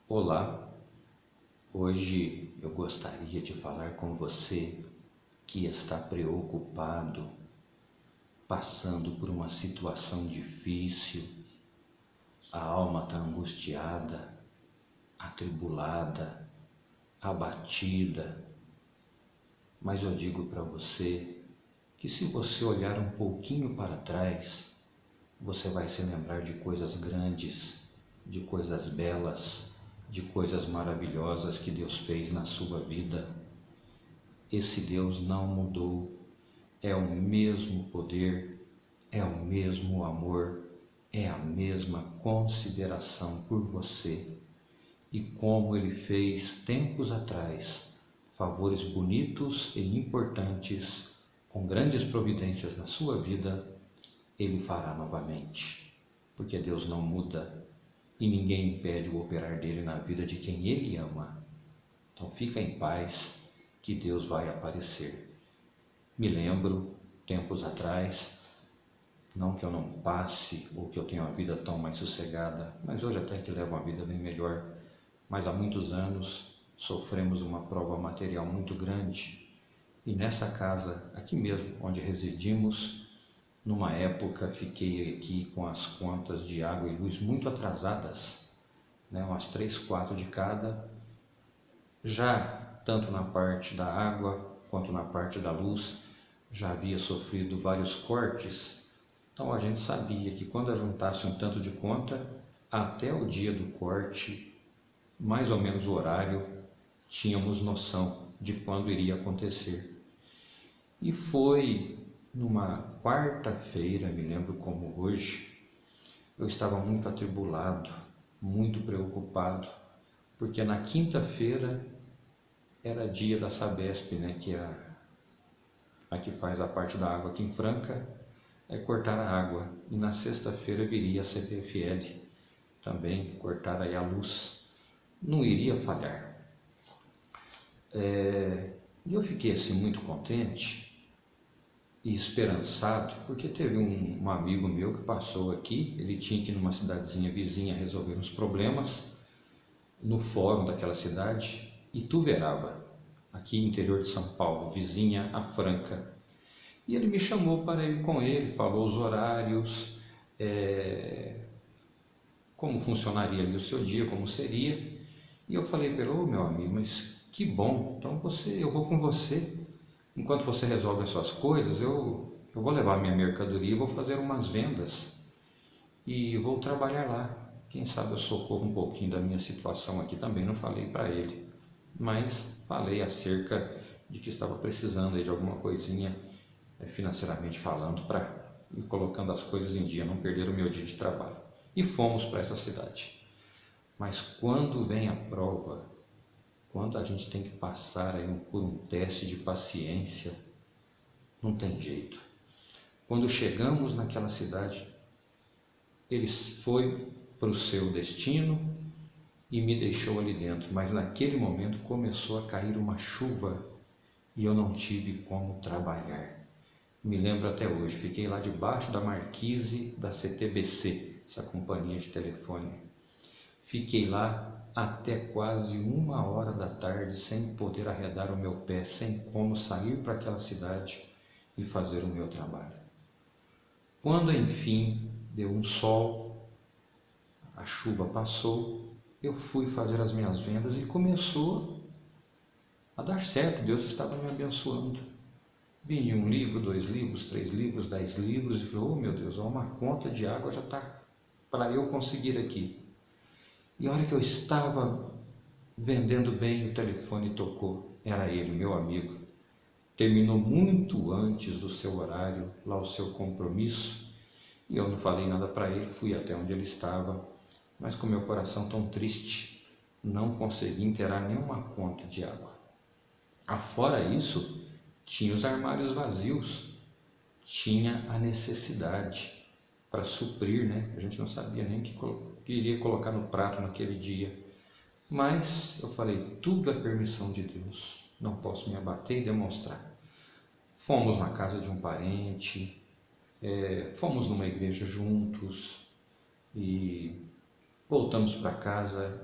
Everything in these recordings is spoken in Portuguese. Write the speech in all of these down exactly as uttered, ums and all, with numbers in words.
Olá, hoje eu gostaria de falar com você que está preocupado, passando por uma situação difícil, a alma está angustiada, atribulada, abatida. Mas eu digo para você que se você olhar um pouquinho para trás, você vai se lembrar de coisas grandes, de coisas belas, de coisas maravilhosas que Deus fez na sua vida. Esse Deus não mudou, é o mesmo poder, é o mesmo amor, é a mesma consideração por você. E como Ele fez tempos atrás, favores bonitos e importantes, com grandes providências na sua vida, Ele fará novamente, porque Deus não muda e ninguém impede o operar dele na vida de quem Ele ama. Então fica em paz, que Deus vai aparecer. Me lembro, tempos atrás, não que eu não passe ou que eu tenha uma vida tão mais sossegada, mas hoje até que levo uma vida bem melhor, mas há muitos anos sofremos uma prova material muito grande e nessa casa, aqui mesmo, onde residimos, numa época fiquei aqui com as contas de água e luz muito atrasadas, né, umas três, quatro de cada, já tanto na parte da água quanto na parte da luz, já havia sofrido vários cortes, então a gente sabia que quando ajuntasse um tanto de conta, até o dia do corte, mais ou menos o horário, tínhamos noção de quando iria acontecer. E foi numa quarta-feira, me lembro como hoje, eu estava muito atribulado, muito preocupado, porque na quinta-feira era dia da Sabesp, né, que é a, a que faz a parte da água aqui em Franca, é cortar a água. E na sexta-feira viria a C P F L, também cortar aí a luz. Não iria falhar. É, e eu fiquei assim muito contente e esperançado, porque teve um, um amigo meu que passou aqui, ele tinha que ir numa cidadezinha vizinha resolver uns problemas, no fórum daquela cidade, Ituverava, aqui no interior de São Paulo, vizinha a Franca. E ele me chamou para ir com ele, falou os horários, é, como funcionaria ali o seu dia, como seria. E eu falei para ele, ô meu amigo, mas que bom, então você, eu vou com você. Enquanto você resolve as suas coisas, eu, eu vou levar minha mercadoria, vou fazer umas vendas e vou trabalhar lá. Quem sabe eu socorro um pouquinho da minha situação aqui também, não falei para ele, mas falei acerca de que estava precisando aí de alguma coisinha financeiramente falando para ir colocando as coisas em dia, não perder o meu dia de trabalho. E fomos para essa cidade. Mas quando vem a prova, quando a gente tem que passar aí por um teste de paciência, não tem jeito. Quando chegamos naquela cidade, ele foi para o seu destino e me deixou ali dentro, mas naquele momento começou a cair uma chuva e eu não tive como trabalhar. Me lembro até hoje, fiquei lá debaixo da marquise da C T B C, essa companhia de telefone. Fiquei lá até quase uma hora da tarde sem poder arredar o meu pé, sem como sair para aquela cidade e fazer o meu trabalho. Quando enfim deu um sol, a chuva passou, eu fui fazer as minhas vendas e começou a dar certo, Deus estava me abençoando. Vendi um livro, dois livros, três livros, dez livros e falei, oh meu Deus, uma conta de água já está para eu conseguir aqui. E a hora que eu estava vendendo bem, o telefone tocou, era ele, meu amigo. Terminou muito antes do seu horário, lá o seu compromisso, e eu não falei nada para ele, fui até onde ele estava, mas com meu coração tão triste, não consegui inteirar nenhuma conta de água. Afora isso, tinha os armários vazios, tinha a necessidade para suprir, né? A gente não sabia nem o que, que iria colocar no prato naquele dia. Mas eu falei, tudo é permissão de Deus, não posso me abater e demonstrar. Fomos na casa de um parente, é, fomos numa igreja juntos e voltamos para casa e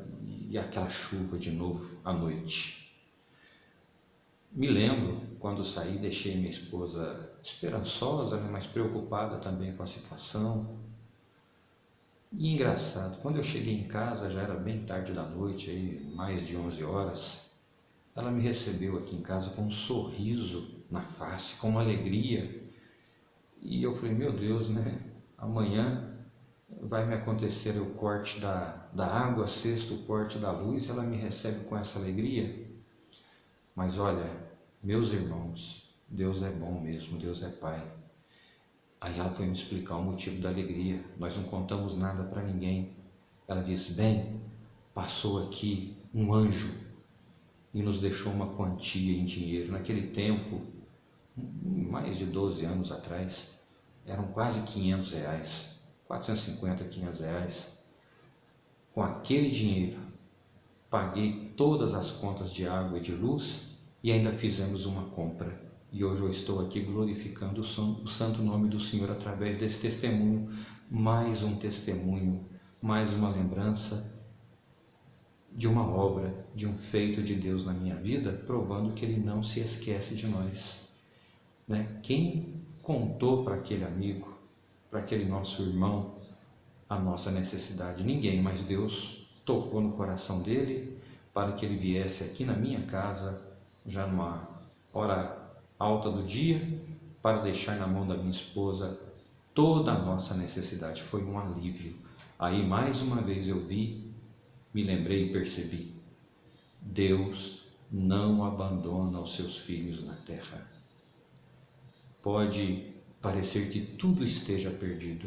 e aquela chuva de novo à noite. Me lembro quando saí, deixei minha esposa esperançosa, né, mas preocupada também com a situação. E engraçado, quando eu cheguei em casa, já era bem tarde da noite, aí, mais de onze horas, ela me recebeu aqui em casa com um sorriso na face, com uma alegria. E eu falei, meu Deus, né? Amanhã vai me acontecer o corte da, da água, sexto o corte da luz, ela me recebe com essa alegria. Mas olha, meus irmãos, Deus é bom mesmo, Deus é Pai. Aí ela foi me explicar o motivo da alegria. Nós não contamos nada para ninguém. Ela disse, bem, passou aqui um anjo e nos deixou uma quantia em dinheiro. Naquele tempo, mais de doze anos atrás, eram quase quinhentos reais, quatrocentos e cinquenta, quinhentos reais. Com aquele dinheiro, paguei todas as contas de água e de luz e ainda fizemos uma compra. E hoje eu estou aqui glorificando o santo nome do Senhor através desse testemunho, mais um testemunho, mais uma lembrança de uma obra, de um feito de Deus na minha vida, provando que Ele não se esquece de nós. Né? Quem contou para aquele amigo, para aquele nosso irmão, a nossa necessidade? Ninguém, mas Deus tocou no coração dele para que ele viesse aqui na minha casa, já numa hora alta do dia, para deixar na mão da minha esposa toda a nossa necessidade. Foi um alívio. Aí mais uma vez eu vi, me lembrei e percebi, Deus não abandona os seus filhos na terra. Pode parecer que tudo esteja perdido,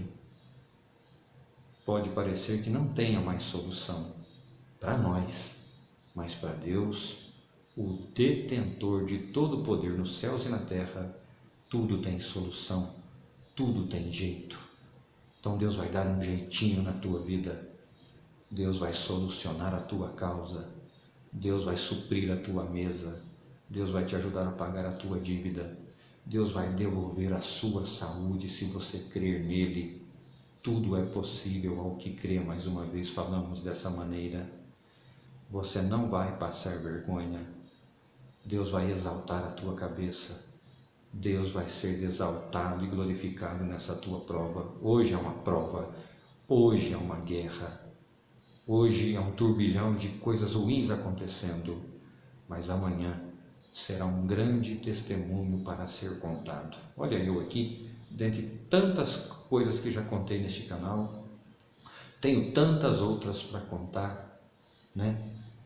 pode parecer que não tenha mais solução para nós, mas para Deus, o detentor de todo o poder nos céus e na terra, tudo tem solução, tudo tem jeito. Então Deus vai dar um jeitinho na tua vida, Deus vai solucionar a tua causa, Deus vai suprir a tua mesa, Deus vai te ajudar a pagar a tua dívida, Deus vai devolver a sua saúde se você crer nele. Tudo é possível ao que crê. Mais uma vez falamos dessa maneira. Você não vai passar vergonha. Deus vai exaltar a tua cabeça. Deus vai ser exaltado e glorificado nessa tua prova. Hoje é uma prova, hoje é uma guerra, hoje é um turbilhão de coisas ruins acontecendo, mas amanhã será um grande testemunho para ser contado. Olha eu aqui, dentre tantas coisas que já contei neste canal, tenho tantas outras para contar, né?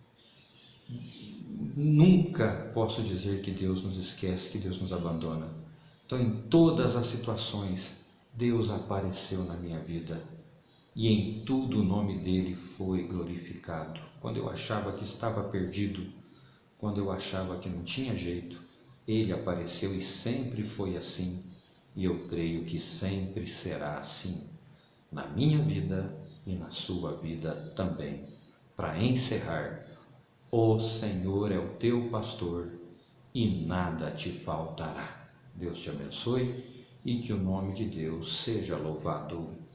Nunca posso dizer que Deus nos esquece, que Deus nos abandona. Então, em todas as situações, Deus apareceu na minha vida e em tudo o nome dele foi glorificado. Quando eu achava que estava perdido, quando eu achava que não tinha jeito, ele apareceu e sempre foi assim, e eu creio que sempre será assim, na minha vida e na sua vida também. Para encerrar, o Senhor é o teu pastor e nada te faltará. Deus te abençoe e que o nome de Deus seja louvado.